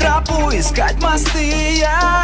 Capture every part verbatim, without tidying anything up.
тропу, искать мосты. Я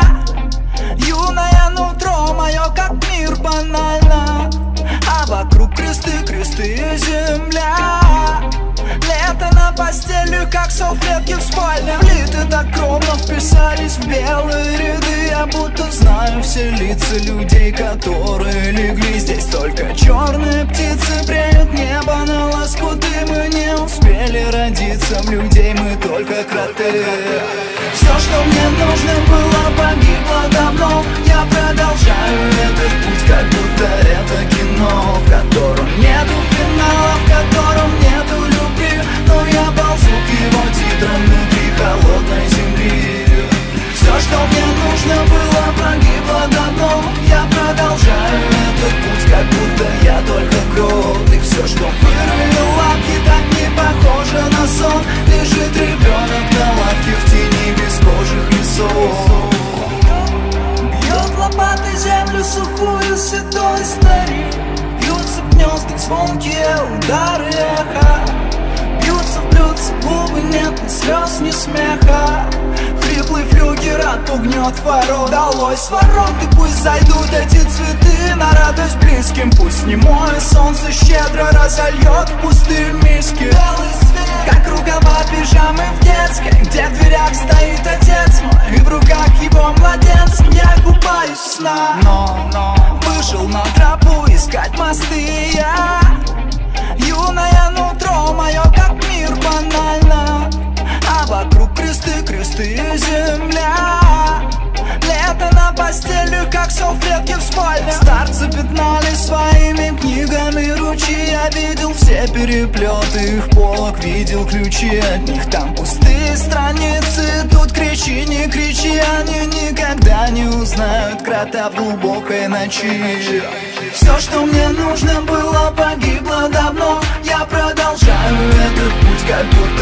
юное нутро мое, как мир банально, а вокруг кресты, кресты и земля. Лето на постели, как салфетки в спальне. Плиты так ровно вписались в белые ряды. Я будто знаю все лица людей, которые легли здесь. Только черные птицы бреют небо на лоскуты. Мы не успели родиться, в людей мы только кроты. Все, что мне нужно было, погибло давно. Я продолжаю этот путь, как будто это кино, в котором нету финала, в котором нету любви. Но я ползу к его титрам внутри холодной земли. Все, что мне нужно было, погибло давно. Я продолжаю этот путь, как будто я только крот. И все, что вырыли лапки, так не похоже на сон. Лежит ребенок на лавке в тени бесхожих лесов. Бьет лопатой землю сухую седой старик. Бьются в гнезда звонкие удары эха. Бьются в блюдце губы, нет ни слез, ни смеха. Хриплый флюгер отпугнет ворот. Далось ворот, и пусть зайдут эти цветы на радость близким. Пусть немое солнце щедро разольет в пустые миски. Белый свет, как рукава пижамы в детской, где в дверях стоит отец мой, и в руках его младенцем я купаюсь в снах. Но, но вышел на тропу искать мосты. Я юное нутро мое, как мир банально, а вокруг кресты, кресты и земля. Лето на постели, как салфетки в спальне. Старцы пятнали своими книгами ручьи. Я видел все переплеты их полок, видел ключи от них. Там пустые страницы, тут кричи, не кричи. Они никогда не узнают крота в глубокой ночи. Все, что мне нужно было, погибло давно. Я продолжаю этот путь, как будто